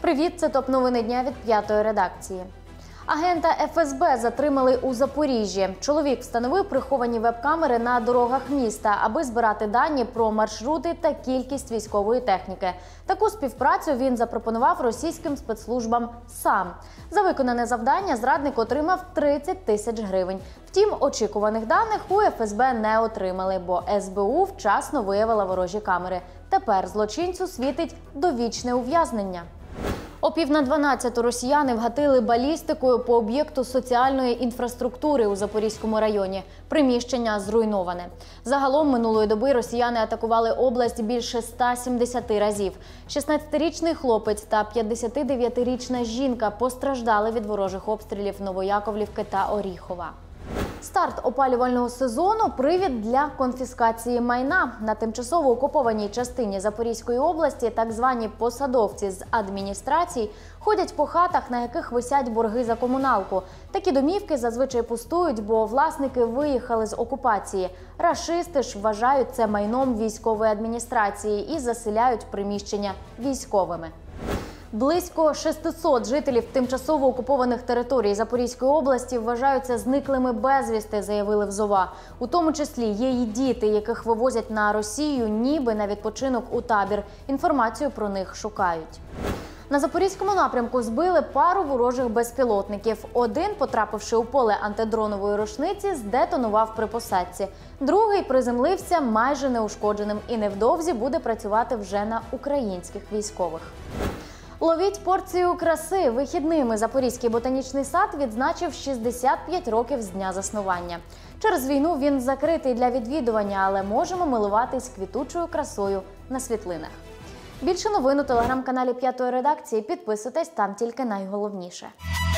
Привіт, це топ-новини дня від п'ятої редакції. Агента ФСБ затримали у Запоріжжі. Чоловік встановив приховані веб-камери на дорогах міста, аби збирати дані про маршрути та кількість військової техніки. Таку співпрацю він запропонував російським спецслужбам сам. За виконане завдання зрадник отримав 30 тисяч гривень. Втім, очікуваних даних у ФСБ не отримали, бо СБУ вчасно виявила ворожі камери. Тепер злочинцю світить довічне ув'язнення. О 11:50 росіяни вгатили балістикою по об'єкту соціальної інфраструктури у Запорізькому районі. Приміщення зруйноване. Загалом минулої доби росіяни атакували область більше 170 разів. 16-річний хлопець та 59-річна жінка постраждали від ворожих обстрілів Новояковлівки та Оріхова. Старт опалювального сезону – привід для конфіскації майна. На тимчасово окупованій частині Запорізької області так звані посадовці з адміністрацій ходять по хатах, на яких висять борги за комуналку. Такі домівки зазвичай пустують, бо власники виїхали з окупації. Рашисти ж вважають це майном військової адміністрації і заселяють приміщення військовими. Близько 600 жителів тимчасово окупованих територій Запорізької області вважаються зниклими безвісти, заявили в ЗОВА. У тому числі є й діти, яких вивозять на Росію, ніби на відпочинок у табір. Інформацію про них шукають. На Запорізькому напрямку збили пару ворожих безпілотників. Один, потрапивши у поле антидронової рушниці, здетонував при посадці. Другий приземлився майже неушкодженим і невдовзі буде працювати вже на українських військових. Ловіть порцію краси. Вихідними Запорізький ботанічний сад відзначив 65 років з дня заснування. Через війну він закритий для відвідування, але можемо милуватись квітучою красою на світлинах. Більше новин у телеграм-каналі п'ятої редакції. Підписуйтесь, там тільки найголовніше.